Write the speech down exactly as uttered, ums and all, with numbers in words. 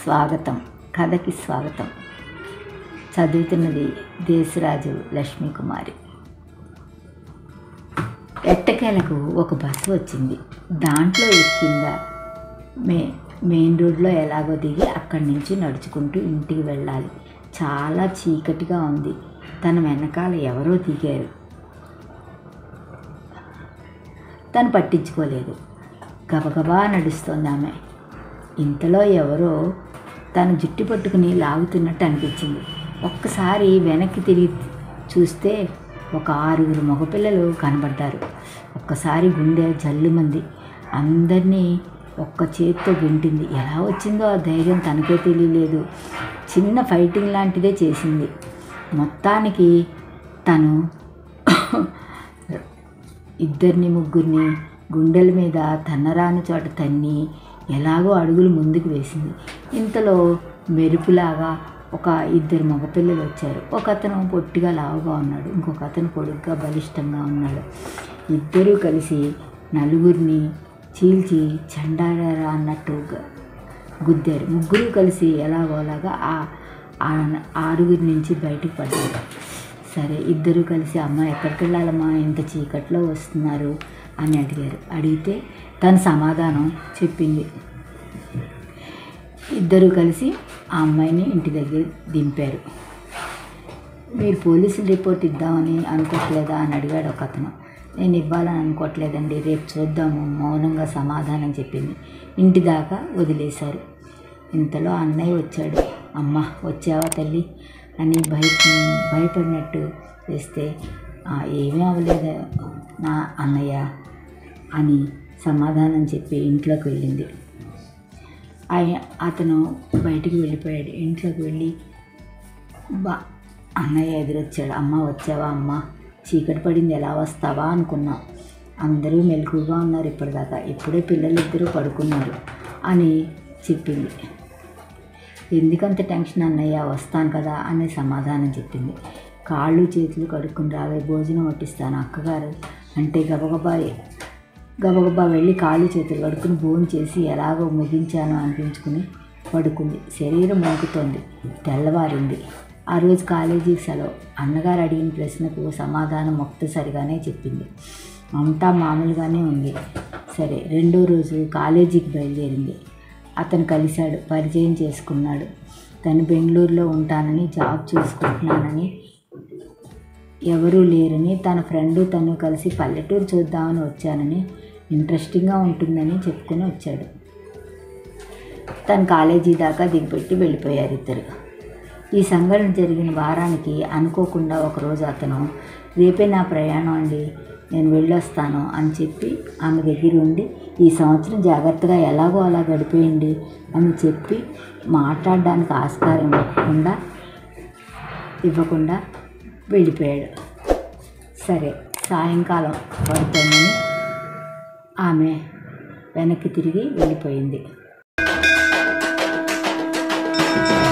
స్వాగతం. కథకి స్వాగతం. చదువుతున్నది దేశరాజు లక్ష్మి కుమారి. ఎట్టకేలకు ఒక బస్సు వచ్చింది. దాంట్లో ఎక్కిందా మే మెయిన్ రోడ్లో ఎలాగో దిగి అక్కడి నుంచి నడుచుకుంటూ ఇంటికి వెళ్ళాలి. చాలా చీకటిగా ఉంది. తన వెనకాల ఎవరో దిగారు. తను పట్టించుకోలేదు. గబగబా నడుస్తోంది ఆమె. ఇంతలో ఎవరో తన జుట్టు పట్టుకుని లాగుతున్నట్టు అనిపించింది. ఒక్కసారి వెనక్కి తిరిగి చూస్తే ఒక ఆరుగురు మగపిల్లలు కనబడ్డారు. ఒక్కసారి గుండె జల్లుమంది. అందరినీ ఒక్క చేత్తో గెంటింది. ఎలా వచ్చిందో ఆ ధైర్యం తనకే తెలియలేదు. చిన్న ఫైటింగ్ లాంటిదే చేసింది. మొత్తానికి తను ఇద్దరిని ముగ్గురిని గుండెల మీద తన్నరాని చోట తన్ని ఎలాగో అడుగులు ముందుకు వేసింది. ఇంతలో మెరుపులాగా ఒక ఇద్దరు మగపిల్లలు వచ్చారు. ఒక అతను పొట్టిగా లావుగా ఉన్నాడు, ఇంకొక అతను పొడుగ్గా బలిష్టంగా ఉన్నాడు. ఇద్దరూ కలిసి నలుగురిని చీల్చి చండారా అన్నట్టు గుద్దారు. ముగ్గురు కలిసి ఎలాగోలాగా ఆ ఆరుగురి నుంచి బయటికి పడ్డారు. సరే, ఇద్దరు కలిసి అమ్మ ఎక్కడికి వెళ్ళాలమ్మా, ఇంత చీకట్లో వస్తున్నారు అని అడిగారు. అడిగితే తన సమాధానం చెప్పింది. ఇద్దరు కలిసి ఆ అమ్మాయిని ఇంటి దగ్గర దింపారు. మీరు పోలీసులు రిపోర్ట్ ఇద్దామని అనుకోవట్లేదా అని అడిగాడు ఒక అతను. నేను ఇవ్వాలని అనుకోవట్లేదండి, రేపు చూద్దాము, మౌనంగా సమాధానం చెప్పింది. ఇంటి దాకా వదిలేశారు. ఇంతలో అన్నయ్య వచ్చాడు. అమ్మ వచ్చావా తల్లి అని భయ భయపడినట్టు చేస్తే ఏమీ అవ్వలేదు నా అన్నయ్య అని సమాధానం చెప్పి ఇంట్లోకి వెళ్ళింది. అతను బయటికి వెళ్ళిపోయాడు. ఇంట్లోకి వెళ్ళి బా అన్నయ్య ఎదురొచ్చాడు. అమ్మ వచ్చావా అమ్మ, చీకటి పడింది, ఎలా వస్తావా అనుకున్నా. అందరూ మెలకుగా ఉన్నారు ఇప్పటిదాకా, ఇప్పుడే పిల్లలిద్దరూ పడుకున్నారు అని చెప్పింది. ఎందుకంత టెన్షన్ అన్నయ్య, వస్తాను కదా అని సమాధానం చెప్పింది. కాళ్ళు చేతులు కడుక్కుని రావే, భోజనం వడ్డిస్తాను అక్కగారు అంటే గబగబా గబగబా వెళ్ళి కాళ్ళు చేతులు కడుక్కుని భోజనం చేసి ఎలాగో ముగించాను అనిపించుకుని పడుకుంది. శరీరం వణుకుతోంది. తెల్లవారింది. ఆ రోజు కాలేజీకి సెలవు. అన్నగారు అడిగిన ప్రశ్నకు సమాధానం మొక్తసరిగానే చెప్పింది. అంతా మామూలుగానే ఉంది. సరే, రెండో రోజు కాలేజీకి బయలుదేరింది. అతను కలిశాడు, పరిచయం చేసుకున్నాడు. తను బెంగళూరులో ఉంటానని, జాబ్ చేసుకుంటున్నానని, ఎవరూ లేరని, తన ఫ్రెండు తను కలిసి పల్లెటూరు చూద్దామని వచ్చానని, ఇంట్రెస్టింగ్గా ఉంటుందని చెప్పుకొని వచ్చాడు. తను కాలేజీ దాకా దిగిపెట్టి వెళ్ళిపోయారు ఇద్దరు. ఈ సంఘటన జరిగిన వారానికి అనుకోకుండా ఒకరోజు అతను, రేపే నా ప్రయాణం అండి, నేను వెళ్ళొస్తాను అని చెప్పి ఆమె దగ్గర ఉండి, ఈ సంవత్సరం జాగ్రత్తగా ఎలాగో అలా గడిపేయండి అని చెప్పి మాట్లాడడానికి ఆస్కారం ఇవ్వకుండా ఇవ్వకుండా వెళ్ళిపోయాడు. సరే, సాయంకాలం పడుతుందని ఆమె వెనక్కి తిరిగి వెళ్ళిపోయింది.